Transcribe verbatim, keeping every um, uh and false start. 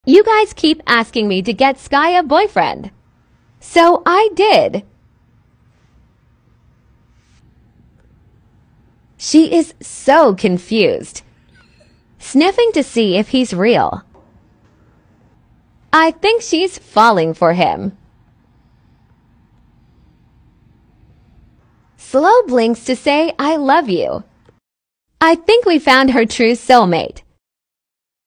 You guys keep asking me to get Sky a boyfriend. So I did. She is so confused, sniffing to see if he's real. I think she's falling for him. Slow blinks to say I love you. I think we found her true soulmate.